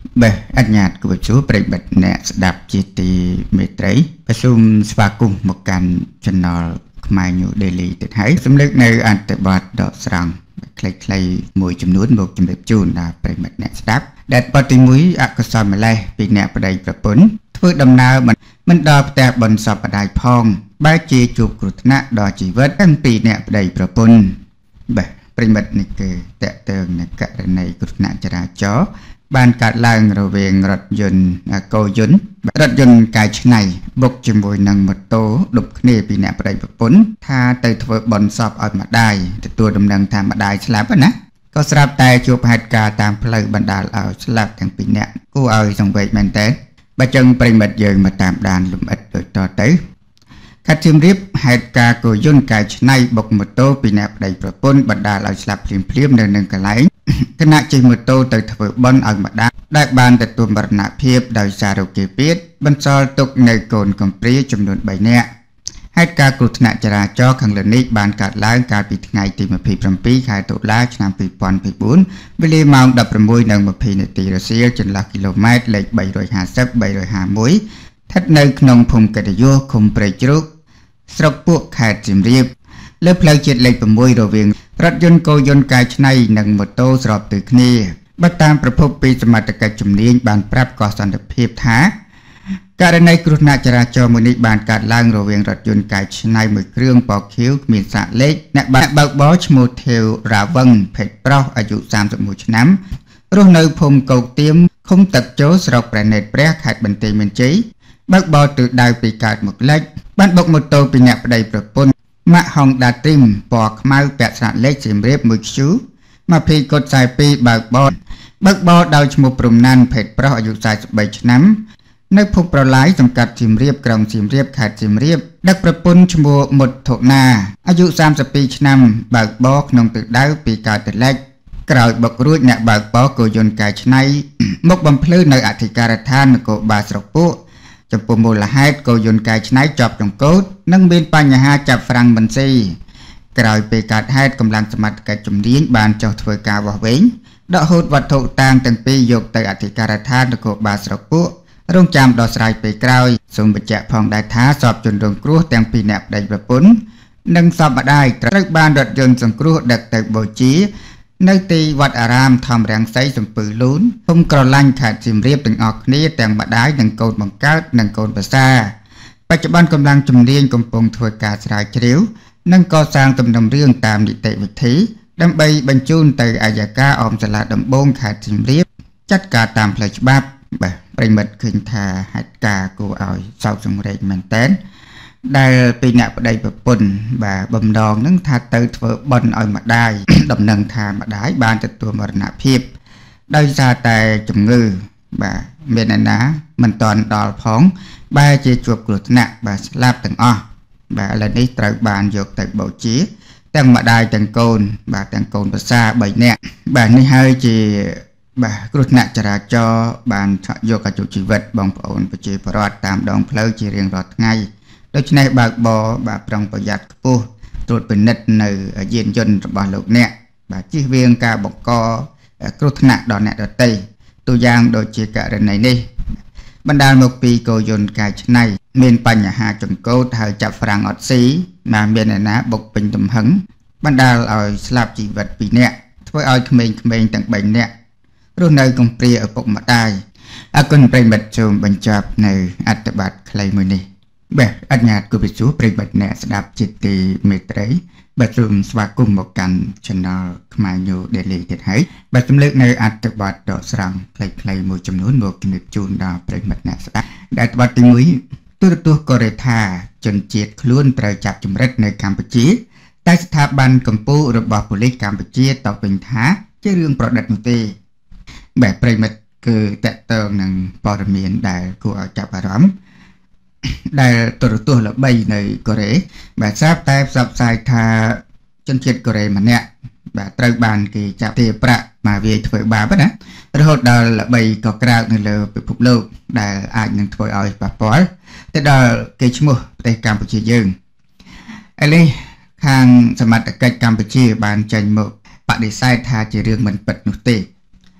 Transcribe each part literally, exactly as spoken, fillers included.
Beh, anh nhạt của chú bày bật nẹ đạp chi tì mê trấy. Bà xung sva cung một căn channel Khmer New Daily tiết hãy. Xâm lực nơi anh tế bọt đọ srang. Clay clay mùi chùm nút một chùm đẹp chùn là bày bật nẹ đạp. Đạt bọt tình mũi ạ có xòi mà lê vì nẹ bà đầy bà bún. Thôi đầm nào mình mình đo tè bần sọp bà đài phong. Ba chê chụp của nạ đo chỉ vớt anh tì nẹ bà đầy bà bún. Beh, bày bật nẹ kê tẹ tường nẹ cả này của nạ chà ra chó. Ban cát lang rồi về rật dần câu dấn rật dần cái này bốc chìm mùi nâng một tố đục nề bị nẹp đầy bập bún tha tới thợ bòn sọp ở mặt đàiตัวดำเนินทางmặt đài slapนะก็สลับแต่จูบหัดกาตามเพลย์บรรดาเอาสลับทางปีเนี่ยกูเอาส่งไปแมนเต้บะจังปริมัดเยิงมาตามดานลุมอัดโดยต่อเต้ขัดชิมริบหัดกาโกยุ่นกายในบกหมดโตปีเนี่ยได้ประปนบรรดาเอาสลับพลิมพลิมเดินหนึ่งกันไหลขณะจีมือโตแต่ถือบอลเอามาได้ได้บานแต่ตัวบรรณาเพียบโดยซาโรเกเปียดบรรซอลตกในโกนกำปรีจำนวนใบเนี่ยให้การกรุณาจราจรขังเลนิกบานการล้างการปิดไงตีมาพีพรำปีขายตุลาชนามปีปอนปีบุญเวลีมองดับประมวยหนึ่งมาพีในตีรัสเซียจนหลักกิโลเมตรเล็กใบโดยหาซับใบโดยหามุ้ยทัดในขนมพงกระดิโยคมเปรจุกสระปุกขาดจิมเรียบเลือเพลย์เจ็ดเล็กประมวยโดยเวียงรถยนต์โกยนต์กายในหนึ่งมอโต้สอบตึกนี้บัตตามประพบปีสมัติการจุ่มเลี้ยงบานปรับก่อสันติภาพท้าการในกรุณาจราจรมือนิบานการล่างโรเวียงรถยนต์กายในมือเครื่องปอกคิ้วมีสะเล็กนักบัตรบักบอชโมเทลราวังเพชรเปราอายุสามสิบมุชน้ำรุ่นในพงเกาเตียมคงตัดโจสระประเนตแปรขาดบันเตมันจีบักบอตือดาวปีกาดหมกเล็กบ้านบกมโตปีนับได้ประปนมะฮองดาติมปอกไม้แปะสะเล็กสิมเรียบมือชูมาพีกดสายปีบักบอบักบอดาวชมูปรุมนันเพชรเปราอายุสายสบายชน้ำในพบประหลายจำกัดสิมเรียบกรองสิมเรียบขาดสิมเรียบดักประปุนชมูหมดโถนาอายุสามสิบปีชน้ำบักบอกนงตึกดาวปีกาตึกเล็กกล่าวบักรุ่ยเนบักบอกโกยนกายชไนมกบำพลื้ในอธิการทานโกบาสรปุจำปมูลให้โกยนกายชไนจอบจงโกดนั่งเบียนปัญหาจับฝรั่งบันซีกล่าวปีกาให้กำลังสมัติการจุ่มเลี้ยงบานเจ้าถวยกาวะเวงดอกหูวัตถุต่างตั้งปียกแต่อธิการทานโกบาสรปุรุ่งจำดอกสายไปกล่าวสมบัติพองได้ท้าสอบจนดวงครูแต่งปีแนบได้ประปุนนั่งสอบมาได้ตรักบานรถยนต์สังครูดักแต่โบจีในตีวัดอารามทำแรงไซสมปือลุ้นพุ่มกระลังขาดสิมเรียบถึงออกนี้แต่งมาได้หนึ่งโกนบังคับหนึ่งโกนภาษาปัจจุบันกำลังจุ่มเลี้ยงกำปงถวยกาสายเฉียวนั่งก่อสร้างตำนำเรื่องตามนิติวิธีดำใบบรรจุนแต่อายกาอมสลัดดำบงขาดสิมเรียบจัดการตามเพลย์บับแบบปริมัดขึ้นทาหัดกากูเอาเสาสงเรมันเต้นได้ปีนับได้แบบปนแบบบำดองนั่งทาเตอร์เฟอร์บอลเอามาได้ดำเนินทามาได้บานจัดตัวมรณะเพียบได้ซาแต่จุ่มงือแบบเมนนะมันตอนดอลพ้องใบเจจวบกรุดหนักแบบลาบตั้งอ้อแบบอะไรนี้ตระบานยกแต่เบาจีตั้งมาได้ตั้งโกนแบบตั้งโกนภาษาใบเนี่ยแบบนี้ให้เจบ่ากรุณาจราจรบานโยกจุชีวิตบองปอนปจีปรอดตามดองเพลย์จีเรียงรอดไงโดยในบากบอบาปรองประหยัดปูตรวจเป็นนิดในเย็นยนต์บาลูกเนี่ยบาจีเวียงกาบกกรุณาดอนเนตเตยตัวอย่างโดยจีกะเรนในนี้บรรดาหมกปีโกยนกายชไนเมียนปัญหาจนโกเธอจับฝรั่งอดซีมาเมียนนะบกเป็นตุ่มหังบรรดาเอาสลับจีวิตปีเนี่ยช่วยเอาเขมรเขมรต่างใบเนี่ยรุ่นในกงเปรียปกมาได้อากุนเป็นบัตรชมบรรจับในอัตบัตรใครมือนี้แบบอัญญาตกุบิสูเป็นบัตรเนสดับจิตติเมตรัยบัตรรุมสวากุมบกันชนะขมายโยเดลีเด็ดให้บัตรสำเร็จในอัตบัตรดอกสรังใครใครมือจำนวนบวกจำนวนจูนดาวเป็นบัตรเนสดับได้บัตรติมุยตัวตัวกอเรธาจนเจียดคล้วนเตยจับจำเร็จในกัมพูชีใต้สถาบันกัมพูระบอบปุริกัมพูชีต่อเป็นท้าเชื่อเรื่องประดับมุตีแบบปริมาณคือแตะเติมหนึ่งปรมีนได้กูเอาจับอารมณ์ได้ตัวตัวละใบในกอเรแบบทราบแต่สับสายทาจนเฉียดกอเรมันเนี่ยแบบตรบานกีจับเทประมาเวียถอยบาปนะรถดาละใบก็กระดในเลยไปพุบโลกได้อาจยังถอยเอาปะปอยแต่ดาเกจมัวในกัมพูชียึงไอ้เลยข้างสมัติกัจกัมพูชีบานจันมุปฏิไซทาจะเรื่องมันปัดนุติ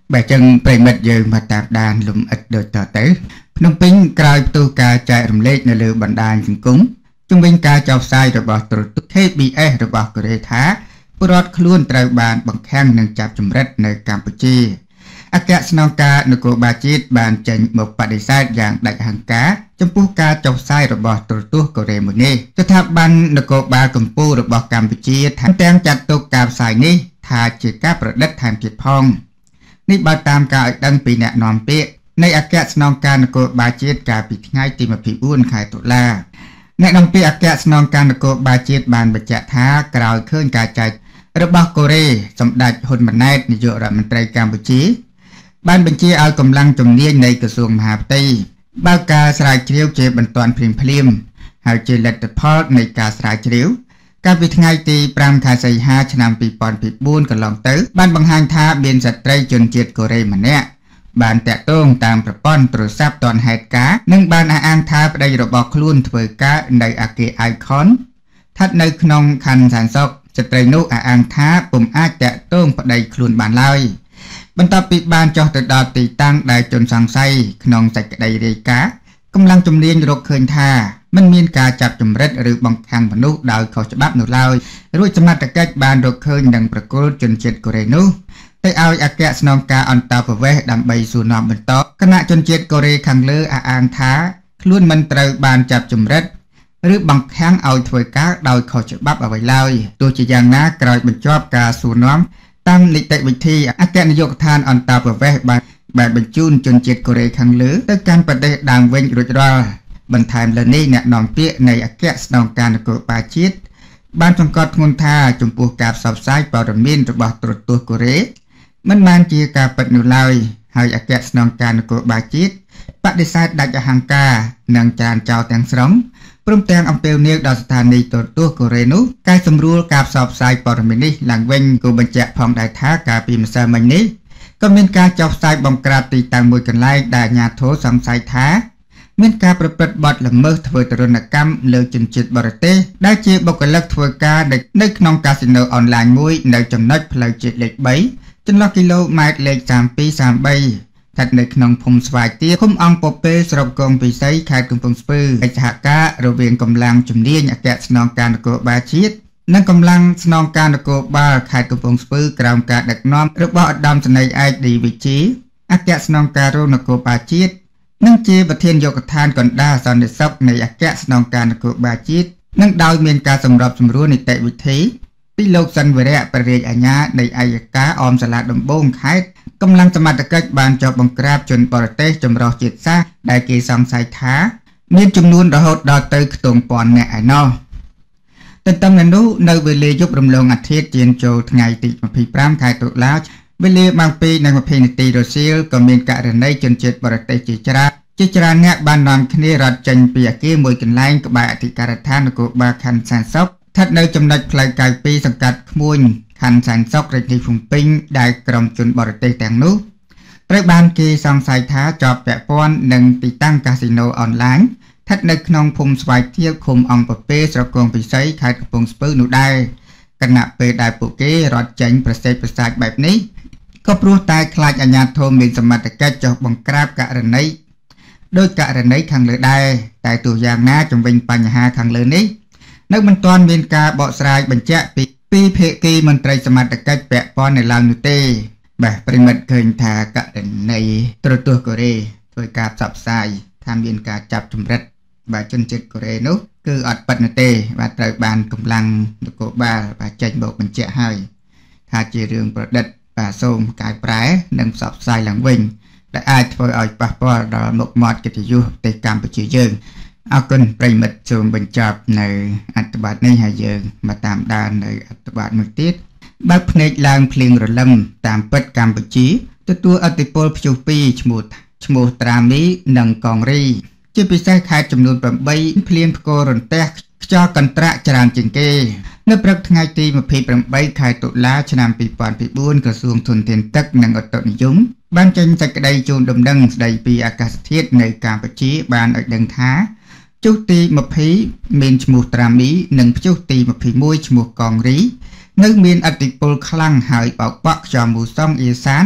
បើចឹងប្រិមិត្តយើងមកតាមដានលំអិតដូចតទៅភ្នំពេញក្រោយផ្ទុះការចែករំលែកនៅលើបណ្ដាញសង្គមជំវិញការចោទផ្សាយរបស់ទូរទស្សន៍ K B S របស់កូរ៉េថាពលរដ្ឋខ្លួនត្រូវបានបង្ខាំងនិងចាប់ចម្រិតនៅកម្ពុជាអគ្គស្នងការនគរបាលជាតិបានចេញមកបដិសេធយ៉ាងដាច់ហង្ការចំពោះការចោទផ្សាយរបស់ទូរទស្សន៍កូរ៉េមួយនេះស្ថាប័ននគរបាលកម្ពុជារបស់កម្ពុជាថែមទាំងចាត់ទុកការផ្សាយនេះថាជាការប្រឌិតថែមទៀតផងនេះបើតាមការឲ្យដឹងពីអ្នកនាំពាក្យនៃអគ្គស្នងការនគរបាលជាតិកាលពីថ្ងៃទីยี่สิบสี่ខែតុលាអ្នកនាំពាក្យអគ្គស្នងការនគរបាលជាតិបានបញ្ជាក់ថាក្រោយឃើញការចែករបស់កូរ៉េសម្ដេចហ៊ុនម៉ាណែតនាយករដ្ឋមន្ត្រីកម្ពុជាបានបញ្ជាឲ្យកម្លាំងជំនាញនៃក្រសួងមហាផ្ទៃបើកការស្រាវជ្រាវជាបន្ទាន់ភ្លាមភ្លាមហើយជាលទ្ធផលនៃការស្រាវជ្រាវកាលពីថ្ងៃទីfiveខែសីហាឆ្នាំtwo thousand fourកន្លងទៅបានបង្ហាញថាមានស្ត្រីជនជាតិកូរ៉េម្នាក់បានតាក់ទងតាមប្រព័ន្ធទូរស័ព្ទទាន់ហេតុការណ៍និងបានអះអាងថាប្តីរបស់ខ្លួនធ្វើការនៅអគារ Icon ស្ថិតនៅក្នុងខណ្ឌសែនសុខស្ត្រីនោះអះអាងថាពុំអាចតាក់ទងប្តីខ្លួនបានឡើយបន្ទាប់ពីបានចុះទៅដល់ទីតាំងដែលជនសង្ស័យក្នុងសេចក្តីរាយការណ៍កម្លាំងជំនាញរកឃើញថាមិនមានការចាប់ចម្រិតឬបង្ខាំងមនុស្សដោយខុសច្បាប់នោះឡើយរួចសមត្ថកិច្ចបានរកឃើញនិងប្រគល់ជនជាតិកូរ៉េនោះទៅឲ្យអគ្គស្នងការអន្តរប្រវេសន៍ដើម្បីសួរនាំបន្តគណៈជនជាតិកូរ៉េខាងលើអះអាងថាខ្លួនមិនត្រូវបានចាប់ចម្រិតឬបង្ខាំងឲ្យធ្វើការដោយខុសច្បាប់អ្វីឡើយទោះជាយ៉ាងណាក្រោយបញ្ចប់ការសួរនាំតាមនីតិវិធីអគ្គនាយកដ្ឋានអន្តរប្រវេសន៍បានបានបញ្ជូនជនជាតិកូរ៉េខាងលើទៅកាន់ប្រទេសដើមវិញរួចរាល់បន្ថែមលើនេះអ្នកនាំពាក្យនៃអគ្គស្នងការនគរបាលជាតិបានសង្កត់ធ្ងន់ថាចំពោះការផ្សព្វផ្សាយព័ត៌មានរបស់ទូរទស្សន៍កូរ៉េមិនមែនជាការពិតនោះឡើយហើយអគ្គស្នងការនគរបាលជាតិបដិសេធដាច់អហង្ការនិងចានចោលទាំងស្រុងព្រមទាំងអំពាវនាវដល់ស្ថានីយ៍ទូរទស្សន៍កូរ៉េនោះកែសម្រួលការផ្សព្វផ្សាយព័ត៌មាននេះឡើងវិញគូបញ្ជាក់ផងដែរថាកាលពីម្សិលមិញនេះក៏មានការចោទផ្សាយបង្ក្រាបទីតាំងមួយកន្លែងដែលអាជ្ញាធរសង្ស័យថាមានការប្រព្រឹត្តបទល្មើសធ្វើទរណកម្មលើជនជាតិបរទេសដែលជាបុគ្គលិកធ្វើការនៅក្នុងកាស៊ីណូអនឡាញមួយនៅចំណុចផ្លូវជាតិលេខthreeចន្លោះគីឡូម៉ែត្រលេខthirty-two thirty-threeស្ថិតនៅក្នុងភូមិស្វាយទាឃុំអង្គពពែស្រុកកងពិសីខេត្តកំពង់ស្ពឺកិច្ចសហការរវាងកម្លាំងជំនាញអគ្គស្នងការនគរបាលជាតិនិងកម្លាំងស្នងការនគរបាលខេត្តកំពង់ស្ពឺក្រោមការដឹកនាំរបស់ឧត្តមសេនីយ៍ឯកឌីវិជាអគ្គស្នងការនគរបាលជាតិនិងជាប្រធានយកដ្ឋានកណ្ដាលសន្តិសុខនៃអគ្គស្នងការនគរបាលជាតិនិងដោយមានការសម្របសម្រួលនីតិវិធីពីលោកសិនវរៈព្រះរាជអាជ្ញានៃអัยការអមសាលាដំបងខេត្តកម្លាំងសមត្ថកិច្ចបានចុះបង្ក្រាបជនបរទេសចម្រុះជាតិសាសន៍ដែលគេសង្ស័យថាមានចំនួនរហូតដល់ទៅខ្ទង់ពាន់នាក់ឯណោះទន្ទឹមនឹងនោះនៅវេលាយប់រំលងអាទិត្យជៀនចូលថ្ងៃទីtwenty-fiveខែតុលាវេលាម៉ោងtwoនិងtwentyនាទីរសៀលក៏មានករណីជនជាតិបរទេសជាច្រើនជាច្រើនអ្នកបាននាំគ្នារត់ចេញពីអគារមួយកន្លែងក្បែរអធិការដ្ឋាននគរបាលខណ្ឌសែនសុខស្ថិតនៅចំណុចផ្លូវកាយtwoសង្កាត់ក្មួយខណ្ឌសែនសុខរាជធានីភ្នំពេញដែលក្រុមជនបរទេសទាំងនោះត្រូវបានគេសង្ស័យថាជាប់ពាក់ព័ន្ធនឹងទីតាំងកាស៊ីណូអនឡាញស្ថិតនៅក្នុងភូមិស្វាយទាឃុំអង្គពពែស្រុកកងពិសីខេត្តកំពង់ស្ពឺនោះដែរគណៈពេលដែលពួកគេរត់ចេញប្រសេសប្រសាចបែបនេះក៏ព្រោះតែខ្លាចអាជ្ញាធរមានសមត្ថកិច្ចចុះបង្ក្រាបករណីដោយករណីខាងលើដែរតែទោះយ៉ាងណាជំវិញបញ្ហាខាងលើនេះនៅមិនទាន់មានការបកស្រាយបញ្ជាក់ពីពីភាគីមន្ត្រីសមត្ថកិច្ចពាក់ព័ន្ធនៅឡើយនោះទេបាទប្រិមិត្តឃើញថាករណីទូរទស្សន៍កូរ៉េធ្វើការផ្សព្វផ្សាយថាមានការចាប់ចម្រិតបាទជនជាតិកូរ៉េនោះគឺអត់ពិតនោះទេបាទត្រូវបានកម្លាំងនគរបាលបាទចេញបោកបញ្ជាក់ហើយថាជារឿងប្រឌិតបាទសូមកែប្រែនិងផ្សព្វផ្សាយឡើងវិញដែលអាចធ្វើឲ្យប៉ះពាល់ដល់មុខមាត់កិត្តិយសប្រទេសកម្ពុជាយើងអរគុណប្រិមិត្តសូមបញ្ចប់នៅអត្ថបទនេះហើយយើងមកតាមដាននៅអត្ថបទមួយទៀតបើកភ្នែកឡើងភ្លៀងរលឹមតាមពិតកម្ពុជាទទួលឥទ្ធិពលព្យុះពីរឈ្មោះឈ្មោះត្រាមីនិងកងរីជាពិសេសខេត្តចំនួនeightភ្លៀងផ្គររន្ទះខ្យល់កន្ត្រាក់ច្រើនជាងគេនៅព្រឹកថ្ងៃទីtwenty-eightខែតុលាឆ្នាំtwo thousand fourក្រសួងធនធានទឹកនិងឧតុនិយមបានចេញសេចក្តីជូនដំណឹងស្តីពីអាកាសធាតុនៅកម្ពុជាបានឲ្យដឹងថាព្យុះទីtwentyមានឈ្មោះត្រាមីនិងព្យុះទីtwenty-oneឈ្មោះកងរីនៅមានឥទ្ធិពលខ្លាំងហើយបោកបក់ខ្យល់មូសុងអៀសាន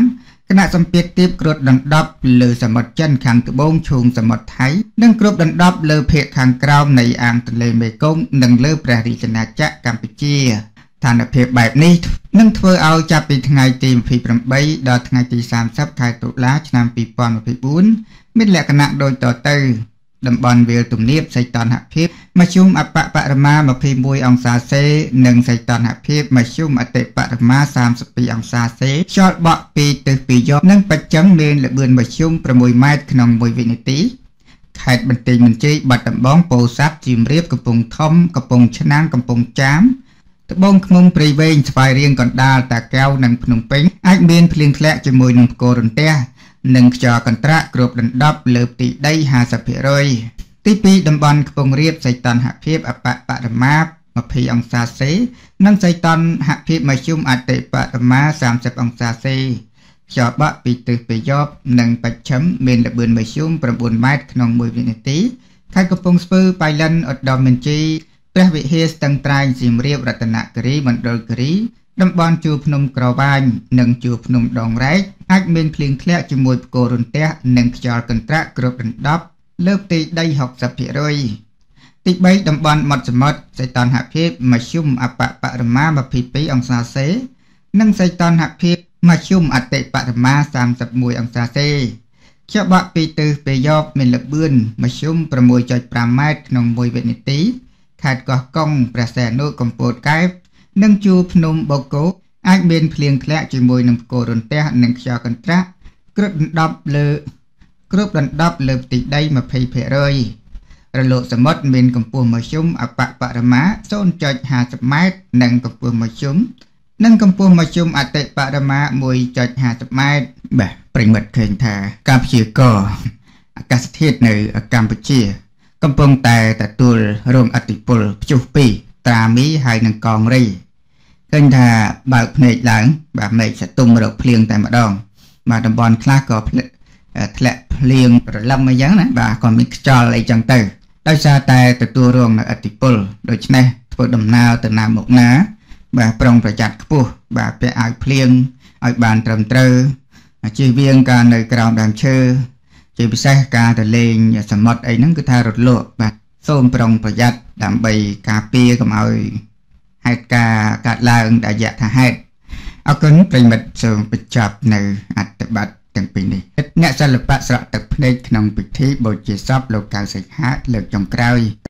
គណៈសម្ពាធទាបគ្រុឌដណ្ដប់លើសមុទ្រចិនខាងត្បូងឈូងសមុទ្រថៃនិងគ្របដណ្ដប់លើភាគខាងក្រោមនៃអាងទន្លេមេគង្គនិងលើព្រះរាជាណាចក្រកម្ពុជាស្ថានភាពបែបនេះនឹងធ្វើឲ្យចាប់ពីថ្ងៃទីยี่สิบแปดដល់ថ្ងៃទីสามสิบខែតុលាឆ្នាំยี่สิบยี่สิบสี่មានលក្ខណៈដូចតទៅតំបន់វាលទំនាបសីតុណ្ហភាពមធ្យមអបបរមាยี่สิบเอ็ดអង្សាសេនិងសីតុណ្ហភាពមធ្យមអតិបរមាสามสิบสองអង្សាសេខ្យល់បក់ពីទិសពីយប់និងបច្ចឹងមានល្បឿនមធ្យមหกម៉ែត្រក្នុងមួយវិនាទីខេត្តបន្ទាយមានជ័យបាត់ដំបងពោធិ៍សាត់សៀមរាបកំពង់ធំកំពង់ឆ្នាំងកំពង់ចាមត្បូងឃ្មុំព្រៃវែងស្វាយរៀងកណ្ដាលតាកែវនិងភ្នំពេញអាចមានភ្លៀងធ្លាក់ជាមួយនឹងផ្គររន្ទះនិងខ្យល់កន្ត្រាក់គ្របដណ្ដប់លើផ្ទៃដីห้าสิบเปอร์เซ็นต์ ទីពីរតំបន់ខ្ពង់រាបសីតុណ្ហភាពអបបរមាยี่สิบអង្សាសេនិងសីតុណ្ហភាពមធ្យមអតិបរមាสามสิบអង្សាសេខ្យល់បក់ពីទិសពីយប់និងបច្ចឹមមានល្បឿនមធ្យម9ម៉ែត្រក្នុងមួយវិនាទីខេត្តកំពង់ស្ពឺបៃលិនឧត្តរមានជ័យព្រះវិហារស្ទឹងត្រែងសៀមរាបរតនគិរីមណ្ឌលគិរីតំបន់ជួរភ្នំក្រវាញនិងជួរភ្នំដងរែកអាចមានភ្លៀងធ្លាក់ជាមួយផ្គររន្ទះនិងខ្យល់កន្ត្រាក់គ្របដណ្ដប់លើផ្ទៃដីหกสิบเปอร์เซ็นต์ ទីបីតំបន់មាត់សមុទ្រសីតុណ្ហភាពមធ្យមអបបរមាยี่สิบสองអង្សាសេនិងសីតុណ្ហភាពមធ្យមអតិបរមាสามสิบเอ็ดអង្សាសេខ្យល់បក់ពីទិសពីយប់មានល្បឿនមធ្យមหกจุดห้าម៉ែត្រក្នុងមួយវិនាទីខេត្តកោះកុងព្រះសីហនុកំពតកែបនិងជួរភ្នំបូកគោអាចមានភ្លៀងធ្លាក់ជាមួយនឹងផ្គររន្ទះនិងខ្យល់កន្ត្រាក់គ្របដណ្ដប់លើគ្របដណ្ដប់លើផ្ទៃដីยี่สิบเปอร์เซ็นต์ រលកសមុទ្រមានកម្ពស់មធ្យមអបបរមា ศูนย์จุดห้าสิบម៉ែត្រនិងកម្ពស់មធ្យមនិងកម្ពស់មធ្យមអតិបរមា មួយจุดห้าสิบម៉ែត្របាទប្រិមិត្តឃើញថាការព្យាករណ៍អាកាសធាតុនៅកម្ពុជាកំពុងតែទទួលរងឥទ្ធិពលព្យុះពីរត្រាមីហើយនិងកងរីឃើញថាបើកភ្នែកឡើងបាទមេឃសតុំរកភ្លៀងតែម្ដងបាទតំបន់ខ្លះក៏ធ្លាក់ភ្លៀងរលឹមអីចឹងណាបាទក៏មានខ្យល់អីចឹងទៅដោយសារតែទទួលរងនៅឥទ្ធិពលដូច្នេះធ្វើដំណើរទៅណាមកណាបាទប្រុងប្រយ័ត្នខ្ពស់បាទពាក់អាវភ្លៀងឲ្យបានត្រឹមត្រូវជៀសវាងការនៅក្រោមដើមឈើជាពិសេសការទៅលេងសមុទ្រអីហ្នឹងគឺថារត់លក់បាទសូមប្រុងប្រយ័ត្នដើម្បីការពារកុំឲ្យហេតុការណ៍កើតឡើងដែលយថាហេតុអរគុណប្រិមិត្តសូមបញ្ចប់នៅអត្ថបទទាំងពីរនេះអ្នកសិល្បៈស្រក់ទឹកភ្នែកក្នុងពិធីបូជាសពលោកកៅសីហាលើកចុងក្រោយ